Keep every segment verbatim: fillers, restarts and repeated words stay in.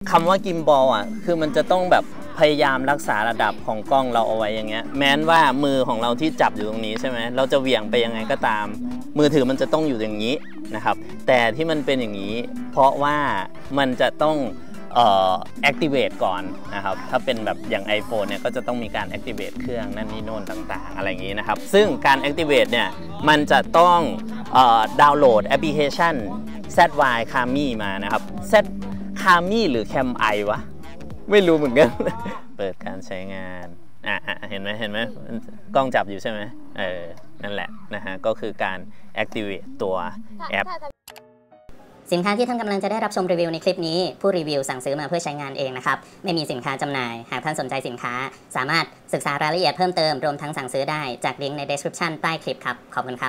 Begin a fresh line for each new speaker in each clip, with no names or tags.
คำว่ากิมบอลอ่ะคือมันจะต้องแบบพยายามรักษาระดับของกล้องเราเอาไว้อย่างเงี้ยแม้นว่ามือของเราที่จับอยู่ตรงนี้ใช่ไหมเราจะเหวี่ยงไปยังไงก็ตามมือถือมันจะต้องอยู่อย่างนี้นะครับแต่ที่มันเป็นอย่างนี้เพราะว่ามันจะต้องเอ่อ activate ก่อนนะครับถ้าเป็นแบบอย่าง iPhone เนี่ยก็จะต้องมีการ activate เครื่องนั่นนี่โน่นต่างๆอะไรอย่างนี้นะครับซึ่งการ activate เนี่ยมันจะต้องเอ่อดาวน์โหลดแอปพลิเคชัน แซด วาย Kami มานะครับ Z Kami หรือ Cam I วะไม่รู้เหมือนกันเปิดการใช้งานอ่ะเห็นไหมเห็นไหมกล้องจับอยู่ใช่ไหมเออนั่นแหละนะฮะก็คือการ activate ตัวแอป
สินค้าที่ท่านกำลังจะได้รับชมรีวิวในคลิปนี้ผู้รีวิวสั่งซื้อมาเพื่อใช้งานเองนะครับไม่มีสินค้าจำหน่ายหากท่านสนใจสินค้าสามารถศึกษารายละเอียดเพิ่มเติมรวมทั้งสั่งซื้อได้จากลิงก์ใน description ใต้คลิปครับขอบคุณครับ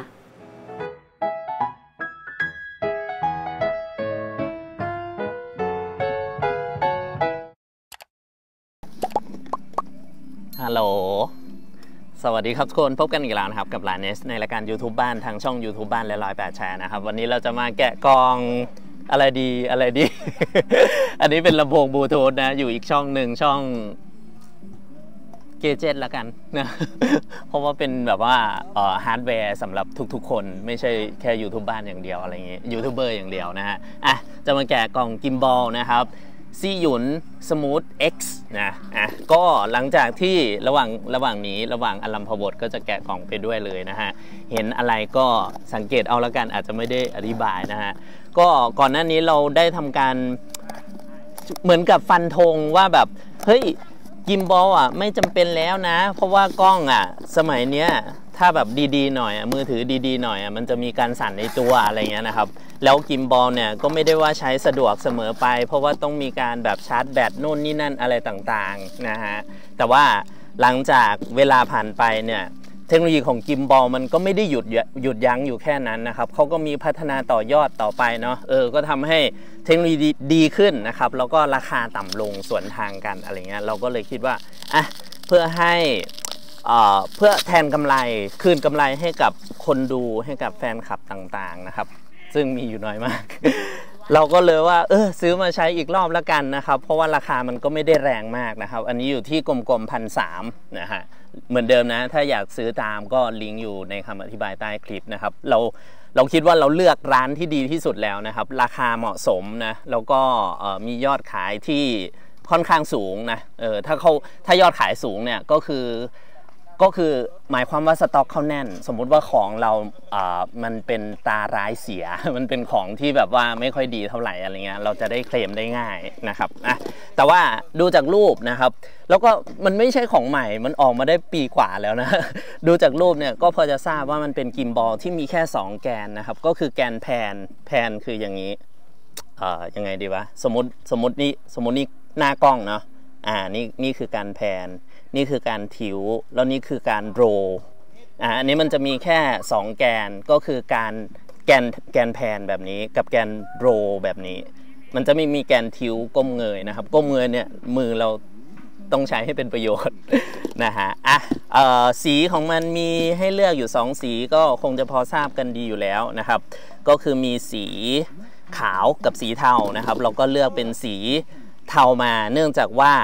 ฮัลโหลสวัสดีครับทุกคนพบกันอีกแล้วนะครับกับหลานเนสในรายการ YouTube บ้านทางช่อง YouTube บ้านและร้อยแปดแชร์นะครับวันนี้เราจะมาแกะกล่องอะไรดีอะไรดี อันนี้เป็นลำโพงบลูทูธนะอยู่อีกช่องหนึ่งช่องเกเจ็ตละกันนะเพราะว่าเป็นแบบว่าฮาร์ดแวร์สำหรับทุกๆคนไม่ใช่แค่ยูทูบบ้านอย่างเดียวอะไรอย่างเงี้ยยูทูบเบอร์อย่างเดียวนะฮะอ่ะจะมาแกะกล่องกิมบอลนะครับซีหยุนสมูท X นะอ่ะก็หลังจากที่ระหว่างระหว่างนี้ระหว่างอลัมพบทก็จะแกะกล่องไปด้วยเลยนะฮะเห็นอะไรก็สังเกตเอาละกันอาจจะไม่ได้อธิบายนะฮะก็ก่อนหน้านี้เราได้ทำการเหมือนกับฟันธงว่าแบบเฮ้ยกิมบอลอ่ะไม่จำเป็นแล้วนะเพราะว่ากล้องอ่ะสมัยเนี้ยถ้าแบบดีๆหน่อยมือถือดีๆหน่อยมันจะมีการสั่นในตัวอะไรเงี้ยนะครับแล้วกิมบอลเนี่ยก็ไม่ได้ว่าใช้สะดวกเสมอไปเพราะว่าต้องมีการแบบชาร์จแบตโน่นนี่นั่นอะไรต่างๆนะฮะแต่ว่าหลังจากเวลาผ่านไปเนี่ยเทคโนโลยีของกิมบอลมันก็ไม่ได้หยุดหยุดยั้งอยู่แค่นั้นนะครับเขาก็มีพัฒนาต่อยอดต่อไปเนาะเออก็ทำให้เทคโนโลยีดีขึ้นนะครับแล้วก็ราคาต่ำลงสวนทางกันอะไรเงี้ยเราก็เลยคิดว่าอ่ะเพื่อให้เพื่อแทนกำไรคืนกำไรให้กับคนดูให้กับแฟนคลับต่างๆนะครับซึ่งมีอยู่น้อยมาก เราก็เลยว่าเออซื้อมาใช้อีกรอบแล้วกันนะครับเพราะว่าราคามันก็ไม่ได้แรงมากนะครับอันนี้อยู่ที่กลมๆพันสามนะฮะเหมือนเดิมนะถ้าอยากซื้อตามก็ลิงก์อยู่ในคำอธิบายใต้คลิปนะครับเราเราคิดว่าเราเลือกร้านที่ดีที่สุดแล้วนะครับราคาเหมาะสมนะแล้วก็มียอดขายที่ค่อนข้างสูงนะเออถ้าเขาถ้ายอดขายสูงเนี่ยก็คือก็คือหมายความว่าสต็อกเขาแน่นสมมุติว่าของเราอ่ามันเป็นตาร้ายเสียมันเป็นของที่แบบว่าไม่ค่อยดีเท่าไหร่อะไรเงี้ยเราจะได้เคลมได้ง่ายนะครับอ่ะแต่ว่าดูจากรูปนะครับแล้วก็มันไม่ใช่ของใหม่มันออกมาได้ปีกว่าแล้วนะดูจากรูปเนี่ยก็พอจะทราบว่ามันเป็นกิมบอลที่มีแค่สองแกนนะครับก็คือแกนแพนแพนคืออย่างนี้เอ่อยังไงดีวะสมมติสมมตินี่สมมตินี่หน้ากล้องเนาะอ่านี่นี่คือการแพนนี่คือการทิวแล้วนี่คือการโรอ่าอันนี้มันจะมีแค่สองแกนก็คือการแกนแกนแพนแบบนี้กับแกนโรแบบนี้มันจะไม่มีแกนทิวก้มเงยนะครับก้มเงยเนี่ยมือเราต้องใช้ให้เป็นประโยชน์นะฮะอ่ะเอ่อสีของมันมีให้เลือกอยู่สองสีก็คงจะพอทราบกันดีอยู่แล้วนะครับก็คือมีสีขาวกับสีเทานะครับเราก็เลือกเป็นสีเทามาเนื่องจากว่า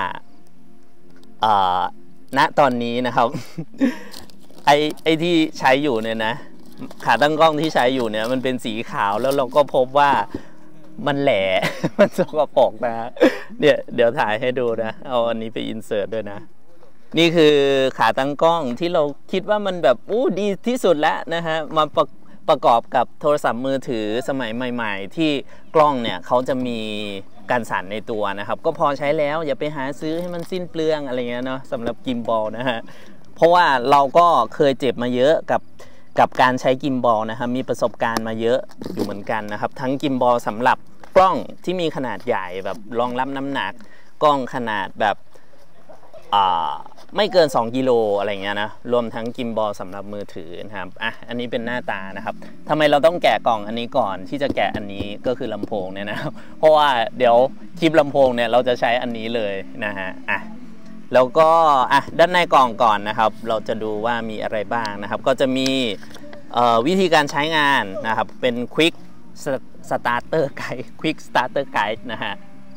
ณตอนนี้นะครับไอไอที่ใช้อยู่เนี่ยนะขาตั้งกล้องที่ใช้อยู่เนี่ยมันเป็นสีขาวแล้วเราก็พบว่ามันแหลมันสกปรกนะเนี่ยเดี๋ยวถ่ายให้ดูนะเอาอันนี้ไปอินเสิร์ตด้วยนะนี่คือขาตั้งกล้องที่เราคิดว่ามันแบบอู้ดีที่สุดแล้วนะฮะมาประประกอบกับโทรศัพท์มือถือสมัยใหม่ๆที่กล้องเนี่ยเขาจะมีการสั่นในตัวนะครับก็พอใช้แล้วอย่าไปหาซื้อให้มันสิ้นเปลืองอะไรเงี้ยเนาะสำหรับกิมบอลนะฮะเพราะว่าเราก็เคยเจ็บมาเยอะกับกับการใช้กิมบอลนะครับมีประสบการณ์มาเยอะอยู่เหมือนกันนะครับทั้งกิมบอลสำหรับกล้องที่มีขนาดใหญ่แบบรองรับน้ำหนักกล้องขนาดแบบอ่าไม่เกินสองกิโลอะไรเงี้ยนะรวมทั้งกิมบอลสำหรับมือถือนะครับอ่ะอันนี้เป็นหน้าตานะครับทำไมเราต้องแกะกล่องอันนี้ก่อนที่จะแกะอันนี้ก็คือลำโพงเนี่ยนะครับเพราะว่าเดี๋ยวคลิปลำโพงเนี่ยเราจะใช้อันนี้เลยนะฮะอ่ะแล้วก็อ่ะด้านในกล่องก่อนนะครับเราจะดูว่ามีอะไรบ้างนะครับก็จะมีวิธีการใช้งานนะครับเป็น Quick Starter Guide Quick Starter Guide นะฮะ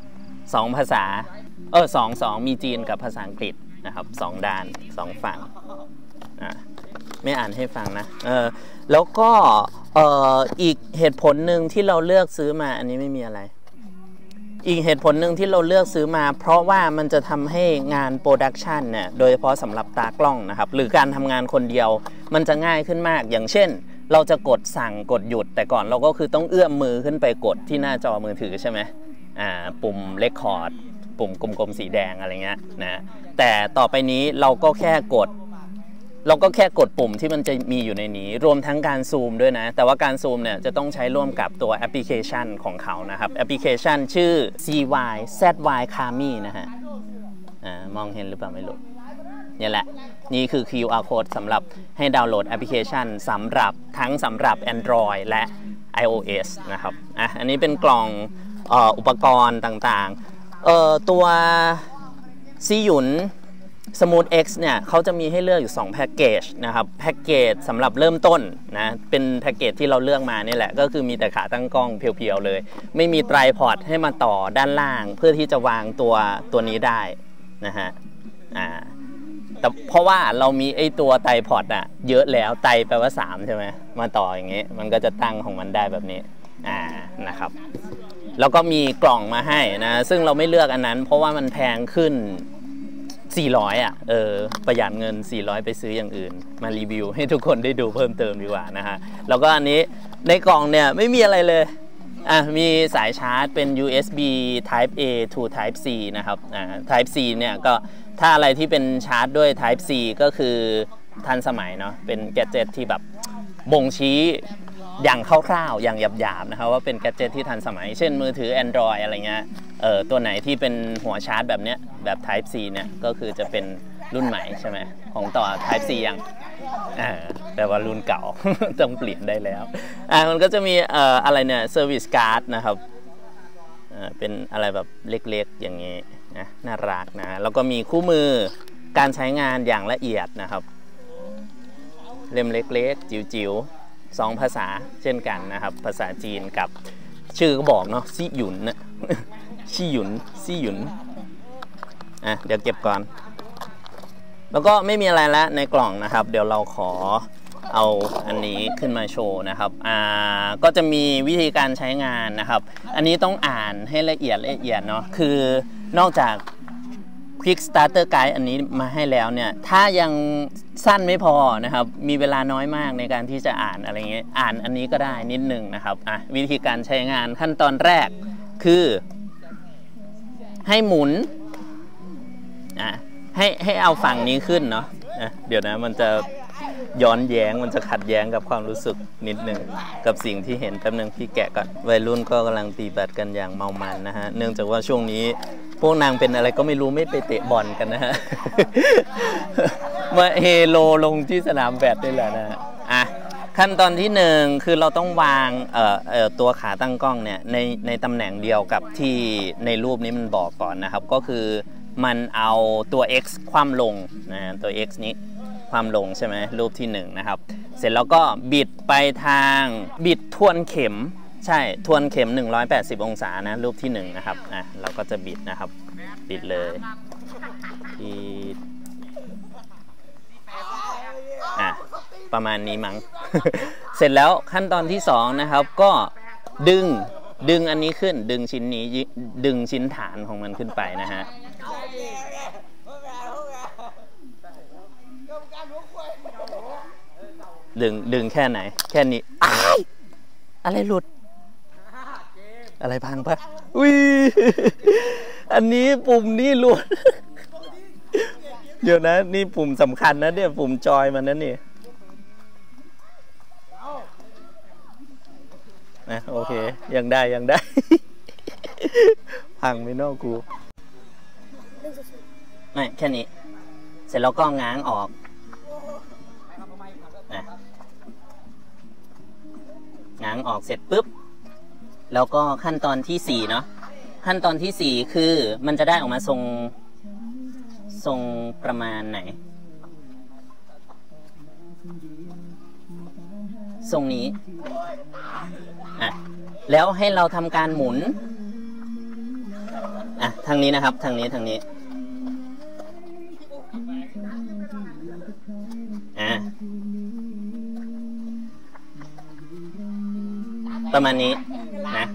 สองภาษาเออสองสองมีจีนกับภาษาอังกฤษนะครับสองด้านสองฝั่งอ่ะไม่อ่านให้ฟังนะเออแล้วก็เอ่ออีกเหตุผลหนึ่งที่เราเลือกซื้อมาอันนี้ไม่มีอะไรอีกเหตุผลหนึ่งที่เราเลือกซื้อมาเพราะว่ามันจะทำให้งานโปรดักชันเนี่ยโดยเฉพาะสำหรับตากล้องนะครับหรือการทำงานคนเดียวมันจะง่ายขึ้นมากอย่างเช่นเราจะกดสั่งกดหยุดแต่ก่อนเราก็คือต้องเอื้อมมือขึ้นไปกดที่หน้าจอมือถือใช่ไหมอ่าปุ่มเรคคอร์ดปุ่มกลมๆสีแดงอะไรเงี้ยนะแต่ต่อไปนี้เราก็แค่กดเราก็แค่กดปุ่มที่มันจะมีอยู่ในนี้รวมทั้งการซูมด้วยนะแต่ว่าการซูมเนี่ยจะต้องใช้ร่วมกับตัวแอปพลิเคชันของเขานะครับแอปพลิเคชันชื่อ ซี วาย แซด วาย Kami นะฮะอ่ามองเห็นหรือเปล่าไม่รู้นี่แหละนี่คือ คิว อาร์ Code สำหรับให้ดาวน์โหลดแอปพลิเคชันสำหรับทั้งสำหรับ Android และ iOS นะครับอ่ะอันนี้เป็นกล่องเอ่ออุปกรณ์ต่างๆเอ่อตัวซีหยุนSmooth X เนี่ยเขาจะมีให้เลือกอยู่สองแพ็กเกจนะครับแพ็กเกจสำหรับเริ่มต้นนะเป็นแพ็กเกจที่เราเลือกมานี่แหละก็คือมีแต่ขาตั้งกล้องเพียวๆเลยไม่มีไตรพอดให้มาต่อด้านล่างเพื่อที่จะวางตัวตัวนี้ได้นะฮะอ่าแต่เพราะว่าเรามีไอตัวไตรพอดอะเยอะแล้วไตรแปลว่าสามใช่ไหมมาต่ออย่างงี้มันก็จะตั้งของมันได้แบบนี้อ่านะครับแล้วก็มีกล่องมาให้นะซึ่งเราไม่เลือกอันนั้นเพราะว่ามันแพงขึ้นสี่ร้อยอ่ะเออประหยัดเงินสี่ร้อยไปซื้ออย่างอื่นมารีวิวให้ทุกคนได้ดูเพิ่มเติมดีกว่านะฮะแล้วก็อันนี้ในกล่องเนี่ยไม่มีอะไรเลยอ่ะมีสายชาร์จเป็น ยู เอส บี Type A to Type C นะครับอ่า Type C เนี่ยก็ถ้าอะไรที่เป็นชาร์จด้วย Type C ก็คือทันสมัยเนาะเป็นแกดเจ็ตที่แบบบ่งชี้อย่างคร่าวๆอย่างหยาบๆนะครับว่าเป็นแกดเจ็ตที่ทันสมัยเช่นมือถือ Android อะไรเงี้ยเออตัวไหนที่เป็นหัวชาร์จแบบเนี้ยแบบ Type C เนี่ยก็คือจะเป็นรุ่นใหม่ใช่ไหมของต่อ Type C ยังอ่าแต่ว่ารุ่นเก่า ต้องเปลี่ยนได้แล้วอ่ามันก็จะมีเอ่ออะไรเนี่ย Service Card นะครับอ่าเป็นอะไรแบบเล็กๆอย่างนี้นะน่ารักนะแล้วก็มีคู่มือการใช้งานอย่างละเอียดนะครับเล่มเล็กๆจิ๋วๆสองภาษาเช่นกันนะครับภาษาจีนกับชื่อก็บอกเนาะซี่หยุนนะซี่หยุนซี่หยุนอ่ะเดี๋ยวเก็บก่อนแล้วก็ไม่มีอะไรแล้วในกล่องนะครับเดี๋ยวเราขอเอาอันนี้ขึ้นมาโชว์นะครับอ่าก็จะมีวิธีการใช้งานนะครับอันนี้ต้องอ่านให้ละเอียดละเอียดเนาะคือนอกจาก Quick Starter Guide อันนี้มาให้แล้วเนี่ยถ้ายังสั้นไม่พอนะครับมีเวลาน้อยมากในการที่จะอ่านอะไรเงี้ยอ่านอันนี้ก็ได้นิดหนึ่งนะครับอ่ะวิธีการใช้งานขั้นตอนแรกคือให้หมุนอ่ะให้ให้เอาฝั่งนี้ขึ้นเนาะอ่ะเดี๋ยวนะมันจะย้อนแย้งมันจะขัดแย้งกับความรู้สึกนิดหนึ่งกับสิ่งที่เห็นแป๊บนึงพี่แกะก่อนวัยรุ่นก็กำลังตีแบดกันอย่างเมามันนะฮะเนื่องจากว่าช่วงนี้พวกนางเป็นอะไรก็ไม่รู้ไม่ไปเตะบอลกันนะฮะ มาเฮโลลงที่สนามแบดนี่แหละนะฮะอ่ะขั้นตอนที่หนึ่งคือเราต้องวางเอ่อเอ่อตัวขาตั้งกล้องเนี่ยในในตำแหน่งเดียวกับที่ในรูปนี้มันบอกก่อนนะครับก็คือมันเอาตัว x คว่ำลงนะตัว x นี้คว่ำลงใช่ไหมรูปที่หนึ่งนะครับเสร็จแล้วก็บิดไปทางบิดทวนเข็มใช่ทวนเข็มหนึ่งร้อยแปดสิบองศานะรูปที่หนึ่งนะครับอ่ะเราก็จะบิดนะครับบิดเลยบิดอ่ะประมาณนี้มั้ง เสร็จแล้วขั้นตอนที่สองนะครับก็ดึงดึงอันนี้ขึ้นดึงชิ้นนี้ดึงชิ้นฐานของมันขึ้นไปนะฮะดึงดึงแค่ไหนแค่นี้อะไรหลุดอะไรพังปะอุ้ยอันนี้ปุ่มนี่หลุดเดี๋ยวนะนี่ปุ่มสำคัญนะเนี่ยปุ่มจอยมันนั่นนี่นะโอเคยังได้ยังได้พังไม่นอกกูไม่แค่นี้เสร็จแล้วก็ง้างออกนะง้างออกเสร็จปุ๊บแล้วก็ขั้นตอนที่สี่เนาะขั้นตอนที่สี่คือมันจะได้ออกมาทรงทรงประมาณไหนทรงนี้อ่ะแล้วให้เราทำการหมุนอ่ะทางนี้นะครับทางนี้ทางนี้อ่ะประมาณนี้นะ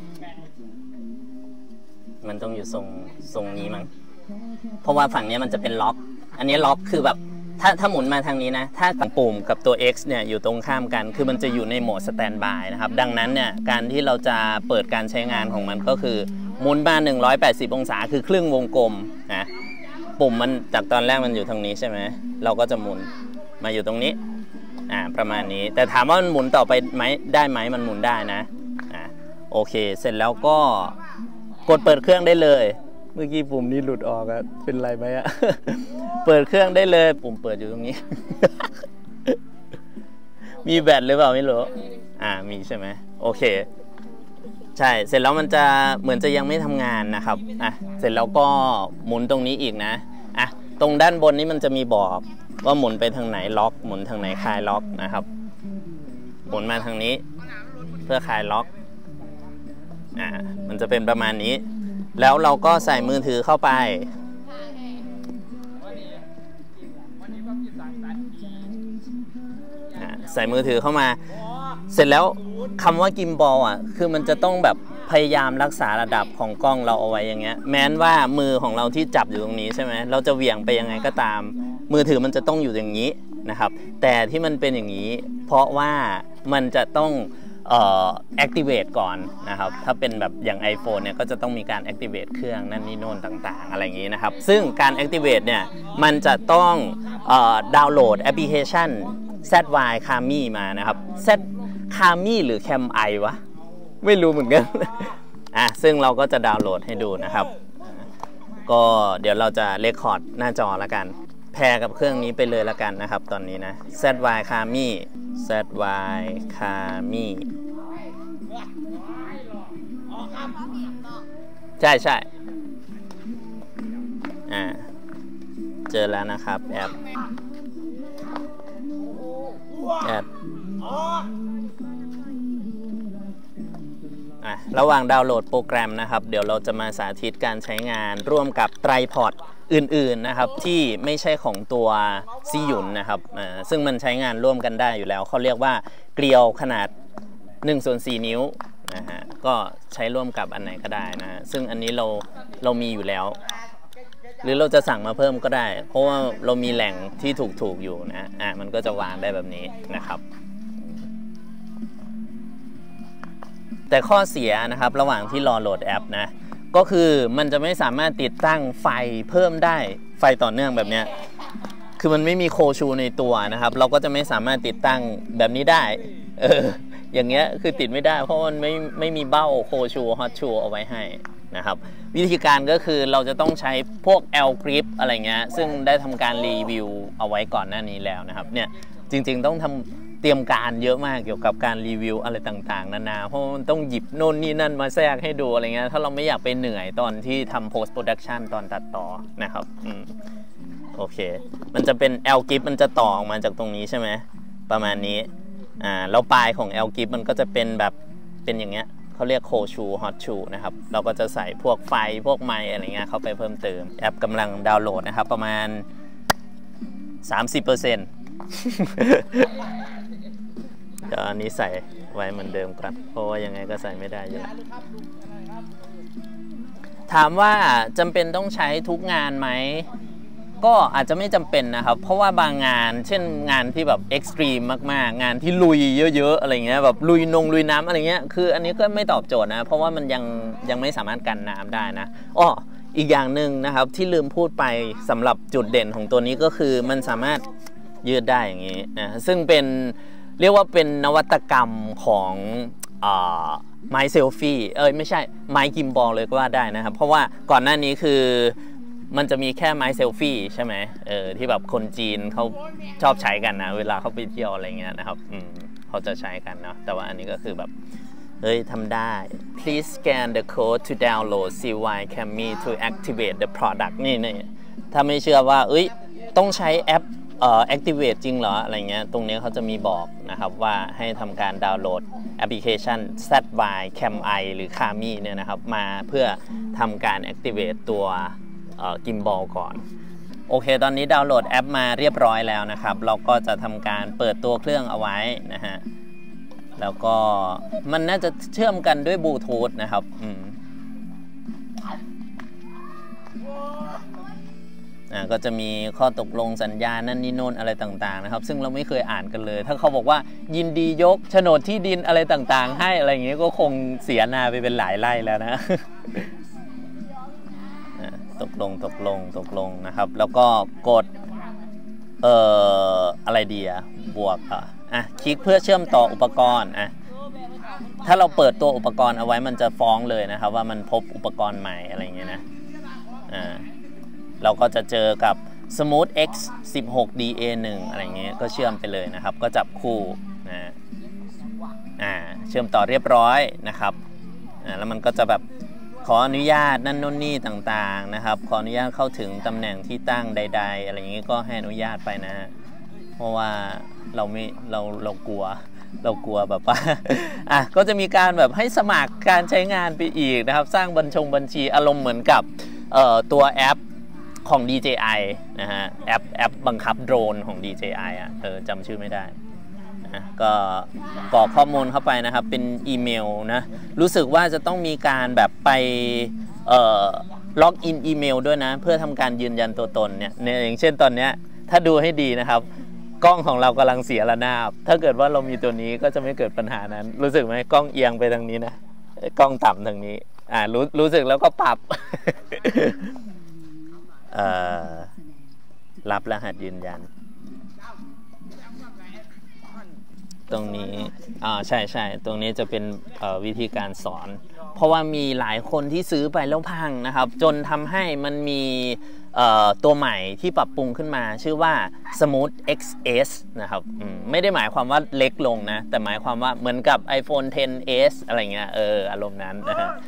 มันต้องอยู่ทรงทรงนี้มั้งเพราะว่าฝั่งนี้มันจะเป็นล็อกอันนี้ล็อกคือแบบถ้าถ้าหมุนมาทางนี้นะถ้าปุ่มกับตัว X เนี่ยอยู่ตรงข้ามกันคือมันจะอยู่ในโหมดสแตนด์บายนะครับดังนั้นเนี่ยการที่เราจะเปิดการใช้งานของมันก็คือหมุนมาหนึ่งร้อยแปดสิบองศาคือครึ่งวงกลมนะปุ่มมันจากตอนแรกมันอยู่ทางนี้ใช่ไหมเราก็จะหมุนมาอยู่ตรงนี้อ่าประมาณนี้แต่ถามว่ามันหมุนต่อไปไหมได้ไหมมันหมุนได้นะอ่าโอเคเสร็จแล้วก็กดเปิดเครื่องได้เลยเมื่อกี้ปุ่มนี้หลุดออกอะเป็นไรไหมอะ เปิดเครื่องได้เลยปุ่มเปิดอยู่ตรงนี้ มีแบตหรือเปล่าไม่รู้อ่ามีใช่ไหมโอเคใช่เสร็จแล้วมันจะเหมือนจะยังไม่ทำงานนะครับอ่ะเสร็จแล้วก็หมุนตรงนี้อีกนะอ่ะตรงด้านบนนี้มันจะมีบอกว่าหมุนไปทางไหนล็อกหมุนทางไหนคลายล็อกนะครับหมุนมาทางนี้เพื่อคลายล็อกอ่ามันจะเป็นประมาณนี้แล้วเราก็ใส่มือถือเข้าไปใส่มือถือเข้ามาเสร็จแล้วคำว่ากิมบอลอ่ะคือมันจะต้องแบบพยายามรักษาระดับของกล้องเราเอาไว้อย่างเงี้ยแม้นว่ามือของเราที่จับอยู่ตรงนี้ใช่ไหมเราจะเหวี่ยงไปยังไงก็ตามมือถือมันจะต้องอยู่อย่างนี้นะครับแต่ที่มันเป็นอย่างนี้เพราะว่ามันจะต้องเอ่อ activate ก่อนนะครับถ้าเป็นแบบอย่าง iPhone เนี่ยก็จะต้องมีการ activate เครื่องนั่นนี่โน่นต่างๆอะไรอย่างนี้นะครับซึ่งการ activate เนี่ยมันจะต้องเอ่อดาวน์โหลดแอปพลิเคชัน แซด วาย Kami มานะครับ Z Kami หรือ Cam I วะไม่รู้เหมือนกัน อ่ะซึ่งเราก็จะดาวน์โหลดให้ดูนะครับก็เดี๋ยวเราจะเรคคอร์ดหน้าจอละกันแพร์กับเครื่องนี้ไปเลยละกันนะครับตอนนี้นะ แซด วาย Kami แซด วาย Kami ใช่ใช่อ่าเจอแล้วนะครับแอปแอปอ่ะระหว่างดาวน์โหลดโปรแกรมนะครับเดี๋ยวเราจะมาสาธิตการใช้งานร่วมกับไตรพอดอื่นๆนะครับที่ไม่ใช่ของตัวซีหยุนนะครับอ่าซึ่งมันใช้งานร่วมกันได้อยู่แล้วเขาเรียกว่าเกลียวขนาดหนึ่งส่วนสี่นิ้วนะฮะก็ใช้ร่วมกับอันไหนก็ได้นะซึ่งอันนี้เราเรามีอยู่แล้วหรือเราจะสั่งมาเพิ่มก็ได้เพราะว่าเรามีแหล่งที่ถูกๆอยู่นะอ่ะมันก็จะวางได้แบบนี้นะครับแต่ข้อเสียนะครับระหว่างที่รอโหลดแอปนะก็คือมันจะไม่สามารถติดตั้งไฟเพิ่มได้ไฟต่อเนื่องแบบนี้คือมันไม่มีโคชูในตัวนะครับเราก็จะไม่สามารถติดตั้งแบบนี้ได้เอออย่างเงี้ยคือติดไม่ได้เพราะมันไม่ไม่มีเบ้าโคชูฮอตชูเอาไว้ให้นะครับวิธีการก็คือเราจะต้องใช้พวก L grip อะไรเงี้ยซึ่งได้ทำการรีวิวเอาไว้ก่อนหน้านี้แล้วนะครับเนี่ยจริงๆต้องทำเตรียมการเยอะมากเกี่ยวกับการรีวิวอะไรต่างๆนานาเพราะมันต้องหยิบโน่นนี่นั่นมาแทรกให้ดูอะไรเงี้ยถ้าเราไม่อยากไปเหนื่อยตอนที่ทำ post production ตอนตัดต่อนะครับอืมโอเคมันจะเป็น L grip มันจะต่อออกมาจากตรงนี้ใช่ไหมประมาณนี้อ่าแล้วปลายของ L grip มันก็จะเป็นแบบเป็นอย่างเงี้ยเขาเรียกโคชูฮอตชูนะครับเราก็จะใส่พวกไฟพวกไมค์อะไรเงี้ยเข้าไปเพิ่มเติมแอปกำลังดาวน์โหลดนะครับประมาณ สามสิบเปอร์เซ็นต์ เดี๋ยวอันนี้ใส่ไว้เหมือนเดิมครับเพราะว่ายังไงก็ใส่ไม่ได้อยู่ถามว่าจำเป็นต้องใช้ทุกงานไหมก็อาจจะไม่จำเป็นนะครับเพราะว่าบางงานเช่นงานที่แบบเอ็กซ์ตรีมมากๆงานที่ลุยเยอะๆอะไรเงี้ยแบบลุยนงลุยน้ำอะไรเงี้ยคืออันนี้ก็ไม่ตอบโจทย์นะเพราะว่ามันยังยังไม่สามารถกันน้ำได้นะอ้ออีกอย่างหนึ่งนะครับที่ลืมพูดไปสำหรับจุดเด่นของตัวนี้ก็คือมันสามารถยืดได้อย่างนี้นะซึ่งเป็นเรียกว่าเป็นนวัตกรรมของไมค์เซลฟี่เอ้ยไม่ใช่ไมค์กิมบอลเลยก็ว่าได้นะครับเพราะว่าก่อนหน้านี้คือมันจะมีแค่ไมค์เซลฟี่ใช่ไหมเออที่แบบคนจีนเขาชอบใช้กันนะเวลาเขาไปเที่ยวอะไรเงี้ยนะครับอืมเขาจะใช้กันเนาะแต่ว่าอันนี้ก็คือแบบเฮ้ยทำได้ please scan the code to download ซี วาย Kami to activate the product นี่นี่ถ้าไม่เชื่อว่าเอ้ยต้องใช้แอปเอ่อ activate จริงเหรออะไรเงี้ยตรงนี้เขาจะมีบอกนะครับว่าให้ทำการดาวน์โหลดแอปพลิเคชัน แซด วาย Cam Eye หรือ Kami เนี่ยนะครับมาเพื่อทำการ activate ตัวกิมบอลก่อนโอเคตอนนี้ดาวน์โหลดแอปมาเรียบร้อยแล้วนะครับเราก็จะทำการเปิดตัวเครื่องเอาไว้นะฮะแล้วก็มันน่าจะเชื่อมกันด้วยบลูทูธนะครับอืมอ่าก็จะมีข้อตกลงสัญญานั่นนี่โน่นอะไรต่างๆนะครับซึ่งเราไม่เคยอ่านกันเลยถ้าเขาบอกว่ายินดียกโฉนดที่ดินอะไรต่างๆให้อะไรอย่างเงี้ยก็คงเสียนาไปเป็นหลายไร่แล้วนะตกลงตกลงตกลงนะครับแล้วก็กดเอ่ออะไรดีอะบวกอ่ะอ่ะคลิกเพื่อเชื่อมต่ออุปกรณ์อ่ะถ้าเราเปิดตัวอุปกรณ์เอาไว้มันจะฟ้องเลยนะครับว่ามันพบอุปกรณ์ใหม่อะไรอย่างเงี้ยนะอ่าเราก็จะเจอกับ Smooth X สิบหก ดี เอ หนึ่ง อะไรเงี้ยก็เชื่อมไปเลยนะครับก็จับคู่นะอ่าเชื่อมต่อเรียบร้อยนะครับอ่าแล้วมันก็จะแบบขออนุญาตนั่นโน่นนี่ต่างๆนะครับขออนุญาตเข้าถึงตำแหน่งที่ตั้งใดๆอะไรอย่างนี้ก็ให้อนุญาตไปนะเพราะว่าเราไม่เราเรากลัวเรากลัวแบบว่าอ่ะก็จะมีการแบบให้สมัครการใช้งานไปอีกนะครับสร้างบัญชงบัญชีอารมณ์เหมือนกับเอ่อตัวแอปของ ดี เจ ไอ นะฮะแอปแอปบังคับโดรนของ ดี เจ ไอ อ่ะเออจำชื่อไม่ได้นะก็กรอกข้อมูลเข้าไปนะครับเป็นอีเมลนะรู้สึกว่าจะต้องมีการแบบไปเอ่อล็อกอินอีเมลด้วยนะเพื่อทำการยืนยันตัวตนเนี่ยเนี่ยอย่างเช่นตอนเนี้ยถ้าดูให้ดีนะครับกล้องของเรากำลังเสียระนาบถ้าเกิดว่าเรามีตัวนี้ก็จะไม่เกิดปัญหานั้นรู้สึกไหมกล้องเอียงไปทางนี้นะกล้องต่ำทางนี้อ่ารู้รู้สึกแล้วก็ปรับรับรหัสยืนยันตรงนี้อ่าใช่ใช่ตรงนี้จะเป็นวิธีการสอนเพราะว่ามีหลายคนที่ซื้อไปแล้วพังนะครับจนทำให้มันมีตัวใหม่ที่ปรับปรุงขึ้นมาชื่อว่า Smooth เอ็กซ์ เอส นะครับไม่ได้หมายความว่าเล็กลงนะแต่หมายความว่าเหมือนกับ iPhone เท็น เอส อะไรเงี้ยเอออารมณ์นั้นนะฮะ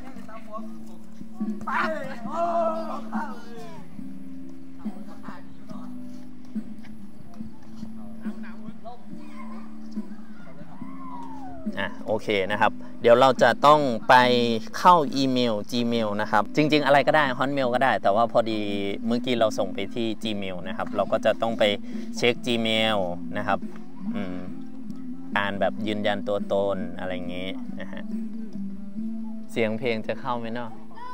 อ่ะโอเคนะครับเดี๋ยวเราจะต้องไปเข้าอีเมล Gmail นะครับจริงๆอะไรก็ได้ Hotmail ก็ได้แต่ว่าพอดีเมื่อกี้เราส่งไปที่ Gmail นะครับเราก็จะต้องไปเช็ค Gmail นะครับอืมการแบบยืนยันตัวตนอะไรอย่างงี้นะฮะเสียงเพลงจะเข้าไหมเนาะ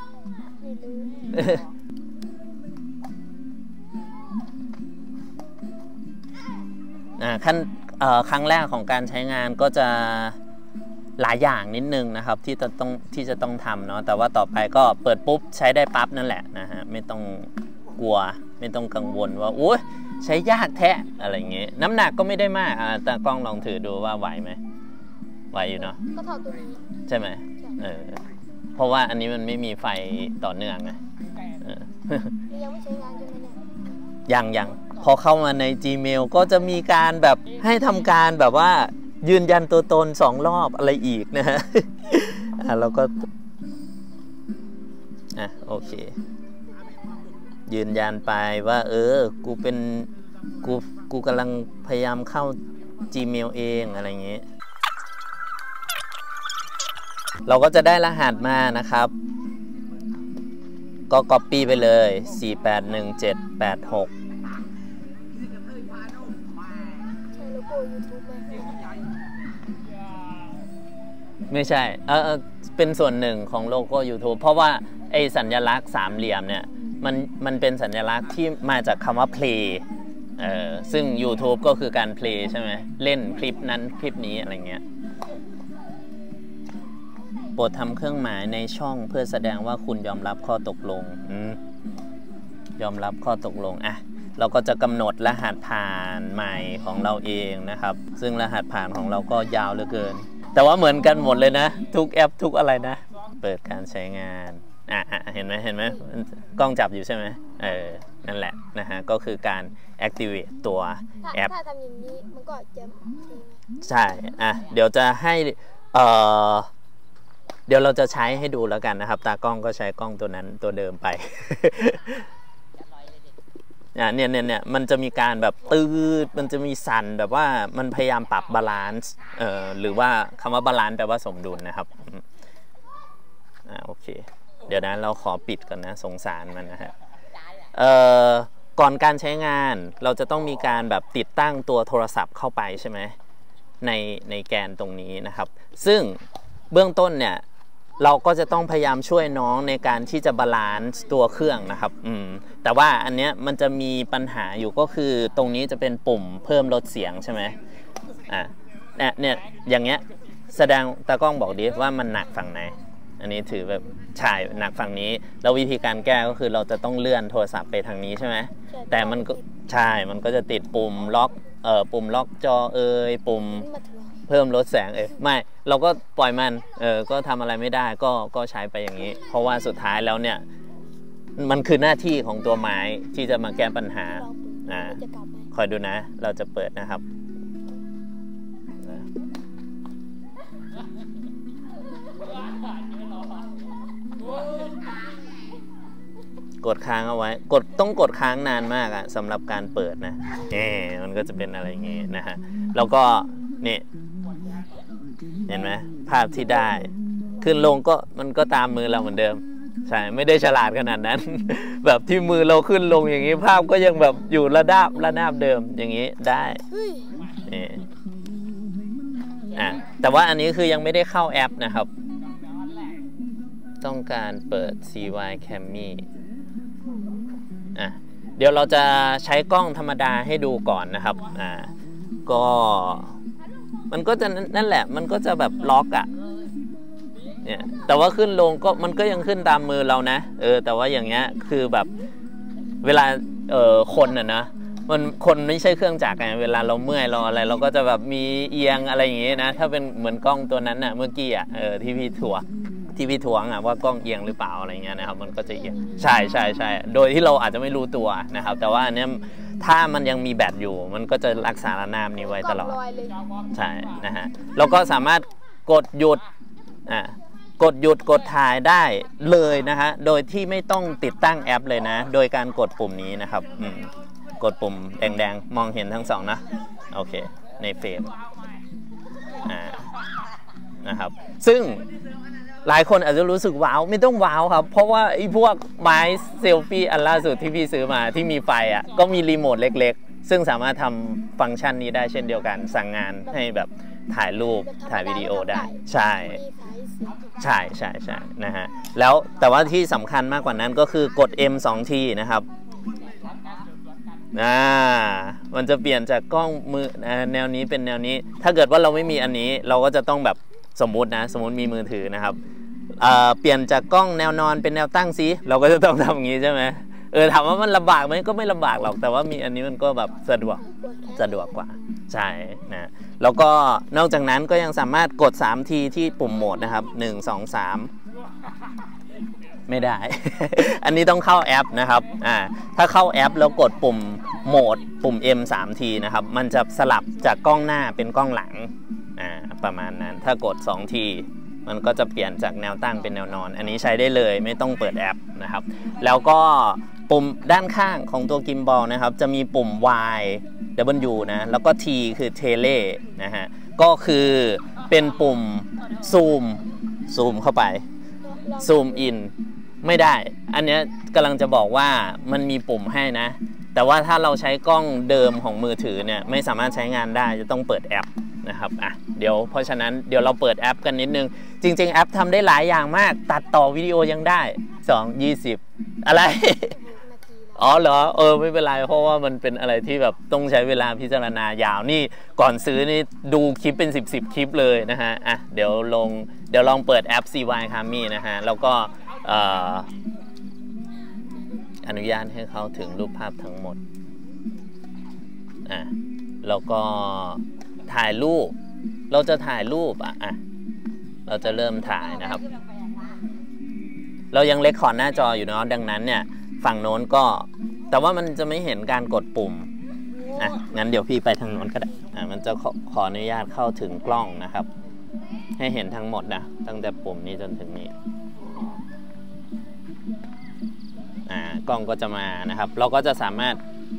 อ่าขั้นครั้งแรกของการใช้งานก็จะหลายอย่างนิดนึงนะครับที่จะต้องที่จะต้องทำเนาะแต่ว่าต่อไปก็เปิดปุ๊บใช้ได้ปั๊บนั่นแหละนะฮะไม่ต้องกลัวไม่ต้องกังวลว่าโอ้ยใช้ยากแท้อะไรอย่างเงี้ยน้ำหนักก็ไม่ได้มากอ่าแต่กล้องลองถือดูว่าไหวไหมไหวอยู่เนาะก็เท่าตัวนี้ใช่ไหมเออเพราะว่าอันนี้มันไม่มีไฟต่อเนื่องไงยังไม่ใช้งานใช่ไหมเนี่ยยังยังพอเข้ามาใน Gmail ก็จะมีการแบบให้ทำการแบบว่ายืนยันตัวตนสองรอบอะไรอีกนะฮะอ่ะเราก็อ่ะโอเคยืนยันไปว่าเออกูเป็นกูกูกำลังพยายามเข้า Gmail เองอะไรอย่างเงี้ยเราก็จะได้รหัสมานะครับก็ copy ไปเลยสี่แปดหนึ่งเจ็ดแปดหกไม่ใช่เออเป็นส่วนหนึ่งของโลโก้ YouTube เพราะว่าไอสัญลักษณ์สามเหลี่ยมเนี่ยมันมันเป็นสัญลักษณ์ที่มาจากคำว่า play เออซึ่ง YouTube ก็คือการ play ใช่ไหมเล่นคลิปนั้นคลิปนี้อะไรเงี้ยโปรดทำเครื่องหมายในช่องเพื่อแสดงว่าคุณยอมรับข้อตกลงอืมยอมรับข้อตกลงอ่ะเราก็จะกำหนดรหัสผ่านใหม่ของเราเองนะครับซึ่งรหัสผ่านของเราก็ยาวเหลือเกินแต่ว่าเหมือนกันหมดเลยนะทุกแอปทุกอะไรนะเปิดการใช้งานอ่ะเห็นไหมเห็นไหมกล้องจับอยู่ใช่ไหมเออนั่นแหละนะฮะก็คือการ activate ตัวแอปถ้าทำอย่างนี้มันก็จะใช่อ่ะเดี๋ยวจะให้เอ่อเดี๋ยวเราจะใช้ให้ดูแล้วกันนะครับตากล้องก็ใช้กล้องตัวนั้นตัวเดิมไปเนี่ยเนี่ยเนี่ยเนี่ยมันจะมีการแบบตืดมันจะมีสั่นแบบว่ามันพยายามปรับบาลานซ์เอ่อหรือว่าคำว่าบาลานซ์แปลว่าสมดุลนะครับอ่าโอเคเดี๋ยวนะเราขอปิดก่อนนะสงสารมันนะฮะเอ่อก่อนการใช้งานเราจะต้องมีการแบบติดตั้งตัวโทรศัพท์เข้าไปใช่ไหมในในแกนตรงนี้นะครับซึ่งเบื้องต้นเนี่ยเราก็จะต้องพยายามช่วยน้องในการที่จะบาลานซ์ตัวเครื่องนะครับอืมแต่ว่าอันเนี้ยมันจะมีปัญหาอยู่ก็คือตรงนี้จะเป็นปุ่มเพิ่มลดเสียงใช่ไหมอ่ะเนี่ยเนี่ยอย่างเงี้ยแสดงตากล้องบอกดิว่ามันหนักฝั่งไหนอันนี้ถือแบบใช่หนักฝั่งนี้แล้ววิธีการแก้ก็คือเราจะต้องเลื่อนโทรศัพท์ไปทางนี้ใช่ไหมแต่มันก็ใช่มันก็จะติดปุ่มล็อกเอ่อปุ่มล็อกจอเอ่ยปุ่มเพิ่มลดแสงเอ้ยไม่เราก็ปล่อยมันเออก็ทำอะไรไม่ได้ก็ก็ใช้ไปอย่างนี้เพราะว่าสุดท้ายแล้วเนี่ยมันคือหน้าที่ของตัวไม้ที่จะมาแก้ปัญหาอ่าคอยดูนะเราจะเปิดนะครับกดค้างเอาไว้กดต้องกดค้างนานมากอะสำหรับการเปิดนะเออมันก็จะเป็นอะไรอย่างงี้นะฮะแล้วก็นี่เห็นไหมภาพที่ได้ขึ้นลงก็มันก็ตามมือเราเหมือนเดิมใช่ไม่ได้ฉลาดขนาดนั้น แบบที่มือเราขึ้นลงอย่างนี้ภาพก็ยังแบบอยู่ระดับระนาบเดิมอย่างนี้ได้นี่อ่ะแต่ว่าอันนี้คือยังไม่ได้เข้าแอปนะครับต้องการเปิด ซี วาย Cammy อ่ะเดี๋ยวเราจะใช้กล้องธรรมดาให้ดูก่อนนะครับอ่าก็มันก็จะนั่นแหละมันก็จะแบบล็อกอ่ะเนี่ยแต่ว่าขึ้นลงก็มันก็ยังขึ้นตามมือเรานะเออแต่ว่าอย่างเงี้ยคือแบบเวลาเออคนอ่ะนะมันคนไม่ใช่เครื่องจักรไงเวลาเราเมื่อยเราอะไรเราก็จะแบบมีเอียงอะไรอย่างงี้นะถ้าเป็นเหมือนกล้องตัวนั้นน่ะเมื่อกี้อ่ะเออที่พี่ถั่วที่พี่ทวงอ่ะว่ากล้องเอียงหรือเปล่าอะไรเงี้ยนะครับมันก็จะเอียงใช่ใช่ใช่โดยที่เราอาจจะไม่รู้ตัวนะครับแต่ว่าอันเนี้ยถ้ามันยังมีแบตอยู่มันก็จะรักษาระนาบนี้ไว้ตลอดใช่นะฮะเราก็สามารถกดหยุดอ่ากดหยุดกดถ่ายได้เลยนะฮะโดยที่ไม่ต้องติดตั้งแอปเลยนะโดยการกดปุ่มนี้นะครับอืมกดปุ่มแดงๆมองเห็นทั้งสองนะโอเคในเฟรมอ่านะครับซึ่งหลายคนอาจจะรู้สึกว้าวไม่ต้องว้าวครับเพราะว่าไอ้พวกไม้เซลฟี่อันล่าสุดที่พี่ซื้อมาที่มีไฟอ่ะก็มีรีโมทเล็กๆซึ่งสามารถทำฟังก์ชันนี้ได้เช่นเดียวกันสั่งงานให้แบบถ่ายรูปถ่ายวิดีโอได้ใช่ใช่ใช่ใช่นะฮะแล้วแต่ว่าที่สำคัญมากกว่านั้นก็คือกด เอ็ม สอง ทีนะครับอ่ามันจะเปลี่ยนจากกล้องมือแนวนี้เป็นแนวนี้ถ้าเกิดว่าเราไม่มีอันนี้เราก็จะต้องแบบสมมุตินะสมมุติมีมือถือนะครับเอ่อเปลี่ยนจากกล้องแนวนอนเป็นแนวตั้งซิเราก็จะต้องทำอย่างนี้ใช่ไหมเออถามว่ามันลำบากไหมก็ไม่ลำบากหรอกแต่ว่ามีอันนี้มันก็แบบสะดวกสะดวกกว่าใช่นะแล้วก็นอกจากนั้นก็ยังสามารถกดสามทีที่ปุ่มโหมดนะครับหนึ่ง สอง สามไม่ได้ อันนี้ต้องเข้าแอปนะครับอ่าถ้าเข้าแอปแล้วกดปุ่มโหมดปุ่ม เอ็ม สาม ทีนะครับมันจะสลับจากกล้องหน้าเป็นกล้องหลังอ่าประมาณนั้นถ้ากดสองทีมันก็จะเปลี่ยนจากแนวตั้งเป็นแนวนอนอันนี้ใช้ได้เลยไม่ต้องเปิดแอปนะครับแล้วก็ปุ่มด้านข้างของตัวกิมบอลนะครับจะมีปุ่ม Y W นะแล้วก็ T คือเทเลนะฮะก็คือเป็นปุ่มซูมซูมเข้าไปซูมอินไม่ได้อันนี้กำลังจะบอกว่ามันมีปุ่มให้นะแต่ว่าถ้าเราใช้กล้องเดิมของมือถือเนี่ยไม่สามารถใช้งานได้จะต้องเปิดแอปนะครับอ่ะเดี๋ยวเพราะฉะนั้นเดี๋ยวเราเปิดแอปกันนิดนึงจริงๆแอปทำได้หลายอย่างมากตัดต่อวิดีโอยังได้สอง ยี่สิบอะไร อ๋อเหรอเออไม่เป็นไรเพราะว่ามันเป็นอะไรที่แบบต้องใช้เวลาพิจารณายาวนี่ก่อนซื้อนี่ดูคลิปเป็นสิบสิบคลิปเลยนะฮะอ่ะเดี๋ยวลงเดี๋ยวลองเปิดแอป ซี วาย Cammy นะฮะแล้วก็เอ่ออนุญาตให้เขาถึงรูปภาพทั้งหมดอ่ะแล้วก็ถ่ายรูปเราจะถ่ายรูปอ่ะอ่ะเราจะเริ่มถ่ายนะครับเรายังเล็กขอร์ดหน้าจออยู่เนาะดังนั้นเนี่ยฝั่งโน้นก็แต่ว่ามันจะไม่เห็นการกดปุ่มอ่ะงั้นเดี๋ยวพี่ไปทางโน้นก็ได้อ่ะมันจะขอขออนุญาตเข้าถึงกล้องนะครับให้เห็นทั้งหมดนะตั้งแต่ปุ่มนี้จนถึงนี้อ่ากล้องก็จะมานะครับเราก็จะสามารถ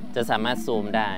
จะสามารถซูมได้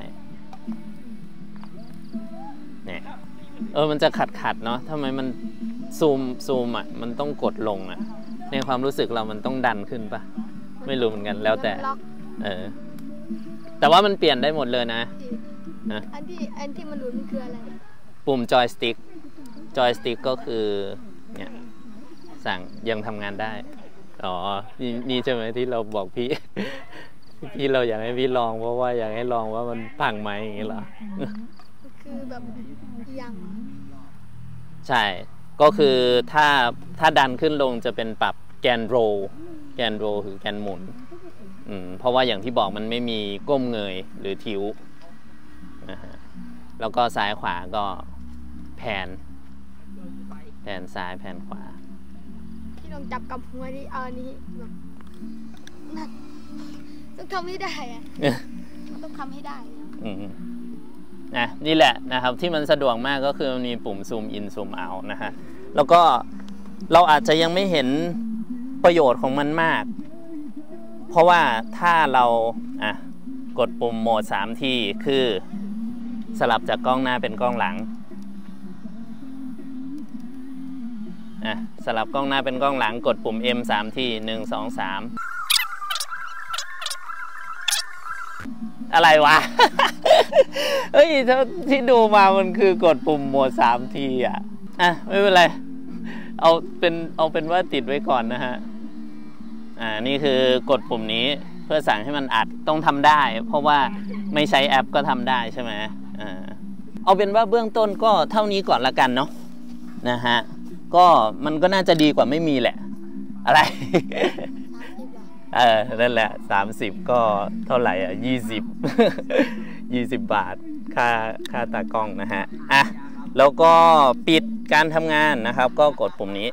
เนี่ยเออมันจะขัดขัดเนาะทำไมมันซูมซูมอ่ะมันต้องกดลงอ่ะในความรู้สึกเรามันต้องดันขึ้นปะไม่รู้เหมือนกันแล้วแต่เออแต่ว่ามันเปลี่ยนได้หมดเลยนะนะ
อันที่อันที่มันหลุนคืออะไร
ปุ่มจอยสติ๊กจอยสติ๊กก็คือเนี่ยสั่งยังทำงานได้อ๋อนี่นี่ใช่ไหมที่เราบอกพี่ที่เราอยากให้พี่ลองเพราะว่าอยากให้ลองว่ามันพังไหมอย่างนี้เหรอ
คือแบบยัง
ใช่ก็คือถ้าถ้าดันขึ้นลงจะเป็นปรับแกนโรแกนโรคือแกนหมุนอืมเพราะว่าอย่างที่บอกมันไม่มีก้มเงยหรือทิ้วนะฮะแล้วก็ซ้ายขวาก็แผนแผนซ้ายแผนขวา
ที่ลองจับกับหัวที่เอานี้แบบนั่นต้องทำให้ได้อะต้องทำให้ได้
อืมนะนี่แหละนะครับที่มันสะดวกมากก็คือมันมีปุ่มซูมอินซูมเอานะฮะแล้วก็เราอาจจะยังไม่เห็นประโยชน์ของมันมากเพราะว่าถ้าเราอ่ะกดปุ่มโหมดสามทีคือสลับจากกล้องหน้าเป็นกล้องหลังอ่ะสลับกล้องหน้าเป็นกล้องหลังกดปุ่ม M สามทีหนึ่ง สอง สามอะไรวะ เฮ้ยที่ดูมามันคือกดปุ่มโหมดสามทีอ่ะอ่ะไม่เป็นไรเอาเป็นเอาเป็นว่าติดไว้ก่อนนะฮะอ่านี่คือกดปุ่มนี้เพื่อสั่งให้มันอัดต้องทำได้เพราะว่าไม่ใช้แอปก็ทำได้ใช่ไหมอ่าเอาเป็นว่าเบื้องต้นก็เท่านี้ก่อนละกันเนาะนะฮะก็มันก็น่าจะดีกว่าไม่มีแหละอะไร เออนั่นแหละสามสิบก็เท่าไหร่อ่ะยี่สิบ ยี่สิบบาทค่าค่าตากล้องนะฮะอ่ะแล้วก็ปิดการทำงานนะครับก็กดปุ่มนี้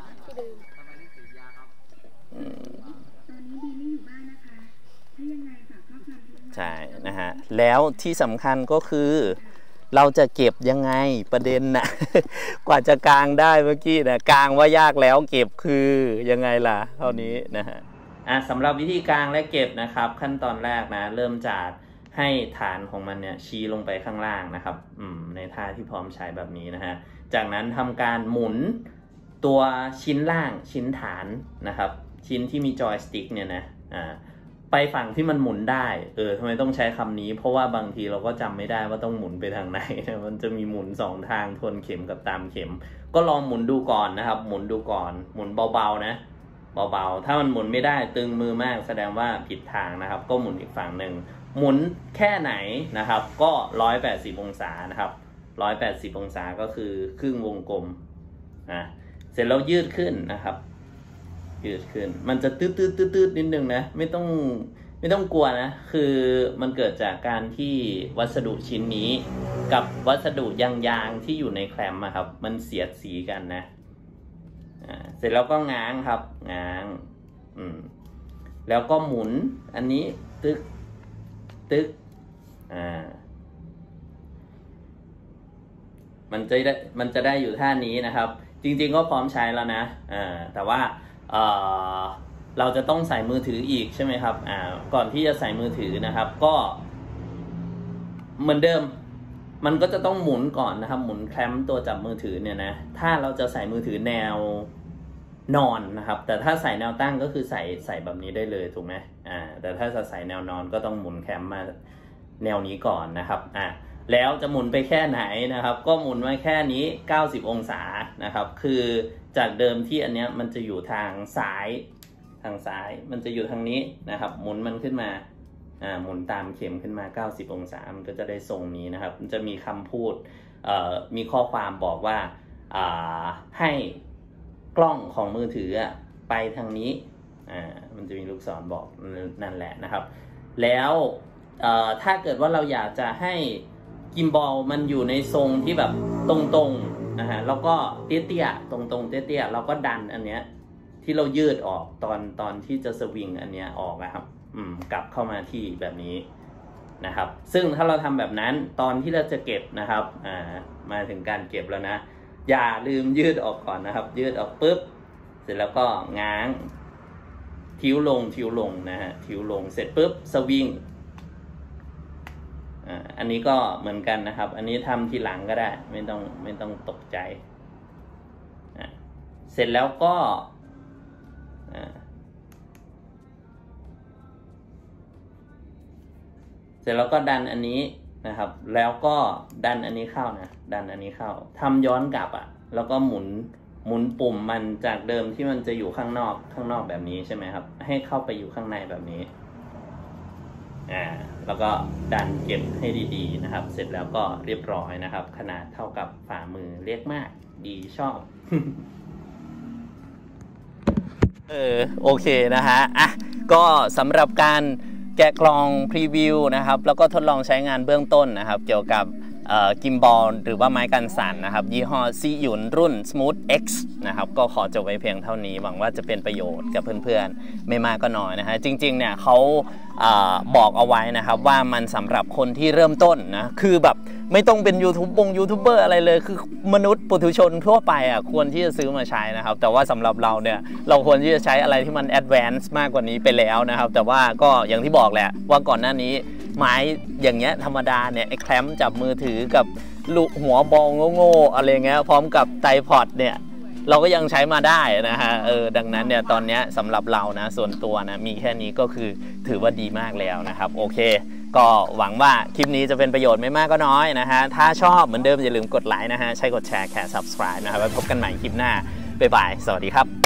ใช่นะฮะแล้วที่สำคัญก็คือเราจะเก็บยังไงประเด็นนะ กว่าจะกางได้เมื่อกี้นะกางว่ายากแล้วเก็บคือยังไงล่ะเท่านี้นะฮะอ่ะสำหรับวิธีกางและเก็บนะครับขั้นตอนแรกนะเริ่มจากให้ฐานของมันเนี่ยชี้ลงไปข้างล่างนะครับอืมในท่าที่พร้อมใช้แบบนี้นะฮะจากนั้นทำการหมุนตัวชิ้นล่างชิ้นฐานนะครับชิ้นที่มีจอยสติ๊กเนี่ยนะอ่าไปฝั่งที่มันหมุนได้เออทำไมต้องใช้คำนี้เพราะว่าบางทีเราก็จำไม่ได้ว่าต้องหมุนไปทางไหนมันจะมีหมุนสองทางทวนเข็มกับตามเข็มก็ลองหมุนดูก่อนนะครับหมุนดูก่อนหมุนเบาๆนะเบาๆถ้ามันหมุนไม่ได้ตึงมือมากแสดงว่าผิดทางนะครับก็หมุนอีกฝั่งหนึ่งหมุนแค่ไหนนะครับก็หนึ่งร้อยแปดสิบองศานะครับหนึ่งร้อยแปดสิบองศาก็คือครึ่งวงกลมนะเสร็จแล้วยืดขึ้นนะครับยืดขึ้นมันจะตืดตืดตืดตืดนิดนึงนะไม่ต้องไม่ต้องกลัวนะคือมันเกิดจากการที่วัสดุชิ้นนี้กับวัสดุยางๆที่อยู่ในแคลมอะครับมันเสียดสีกันนะอ่าเสร็จแล้วก็ง้างครับง้างอืมแล้วก็หมุนอันนี้ตึกตึกอ่ามันจะได้มันจะได้อยู่ท่านี้นะครับจริงๆก็พร้อมใช้แล้วนะอ่าแต่ว่าเอ่อเราจะต้องใส่มือถืออีกใช่ไหมครับอ่าก่อนที่จะใส่มือถือนะครับก็เหมือนเดิมมันก็จะต้องหมุนก่อนนะครับหมุนแคมตัวจับมือถือเนี่ยนะถ้าเราจะใส่มือถือแนวนอนนะครับแต่ถ้าใส่แนวตั้งก็คือใส่ใส่แบบนี้ได้เลยถูกไหมอ่าแต่ถ้าจะใส่แนวนอนก็ต้องหมุนแคมมาแนวนี้ก่อนนะครับอ่าแล้วจะหมุนไปแค่ไหนนะครับก็หมุนไว้แค่นี้เก้าสิบองศานะครับคือจากเดิมที่อันเนี้ยมันจะอยู่ทางซ้ายทางซ้ายมันจะอยู่ทางนี้นะครับหมุนมันขึ้นมาอ่าหมุนตามเข็มขึ้นมาเก้าสิบองศามันก็จะได้ทรงนี้นะครับมันจะมีคำพูดเอ่อมีข้อความบอกว่าอ่าให้กล้องของมือถือไปทางนี้อ่ามันจะมีลูกศรบอกนั่นแหละนะครับแล้วเอ่อถ้าเกิดว่าเราอยากจะให้กิมบอลมันอยู่ในทรงที่แบบตรงๆนะฮะแล้วก็เตี้ยๆตรงๆเตี้ยๆเราก็ดันอันเนี้ยที่เรายืดออกตอนตอนที่จะสวิงอันเนี้ยออกนะครับอืมกลับเข้ามาที่แบบนี้นะครับซึ่งถ้าเราทำแบบนั้นตอนที่เราจะเก็บนะครับอ่ามาถึงการเก็บแล้วนะอย่าลืมยืดออกก่อนนะครับยืดออกปุ๊บเสร็จแล้วก็ง้างทิ้วลงทิ้วลงนะฮะทิ้วลงเสร็จปุ๊บสวิงอันนี้ก็เหมือนกันนะครับอันนี้ทำทีหลังก็ได้ไม่ต้องไม่ต้องตกใจอ่ะเสร็จแล้วก็อ่าเสร็จแล้วก็ดันอันนี้นะครับแล้วก็ดันอันนี้เข้านะดันอันนี้เข้าทำย้อนกลับอ่ะแล้วก็หมุนหมุนปุ่มมันจากเดิมที่มันจะอยู่ข้างนอกข้างนอกแบบนี้ใช่ไหมครับให้เข้าไปอยู่ข้างในแบบนี้อ่าแล้วก็ดันเก็บให้ดีๆนะครับเสร็จแล้วก็เรียบร้อยนะครับขนาดเท่ากับฝ่ามือเล็กมากดีชอบ เออโอเคนะฮะอ่ะก็สำหรับการแกะกล่องพรีวิวนะครับแล้วก็ทดลองใช้งานเบื้องต้นนะครับเกี่ยวกับกิมบอลหรือว่าไม้กันสั่นนะครับยี่ห้อซีหยุนรุ่น Smooth X นะครับก็ขอจบไว้เพียงเท่านี้หวังว่าจะเป็นประโยชน์กับเพื่อนๆไม่มากก็น้อยนะฮะจริงๆเนี่ยเขาบอกเอาไว้นะครับว่ามันสำหรับคนที่เริ่มต้นนะคือแบบไม่ต้องเป็นยูทูบบงยูทูบเบอร์อะไรเลยคือมนุษย์ปุถุชนทั่วไปอ่ะควรที่จะซื้อมาใช้นะครับแต่ว่าสำหรับเราเนี่ยเราควรที่จะใช้อะไรที่มันแอดวานซ์มากกว่านี้ไปแล้วนะครับแต่ว่าก็อย่างที่บอกแหละว่าก่อนหน้านี้ไม้อย่างเงี้ยธรรมดาเนี่ยไอ้แคลมจับมือถือกับลูกหัวบอลโง่ๆอะไรเงี้ยพร้อมกับไตรพอดเนี่ยเราก็ยังใช้มาได้นะฮะเออดังนั้นเนี่ยตอนนี้สำหรับเรานะส่วนตัวนะมีแค่นี้ก็คือถือว่าดีมากแล้วนะครับโอเคก็หวังว่าคลิปนี้จะเป็นประโยชน์ไม่มากก็น้อยนะฮะถ้าชอบเหมือนเดิมอย่าลืมกดไลค์นะฮะใช่กดแชร์แค่ ซับสไครบ์ นะครับไว้พบกันใหม่คลิปหน้าบ๊ายบายสวัสดีครับ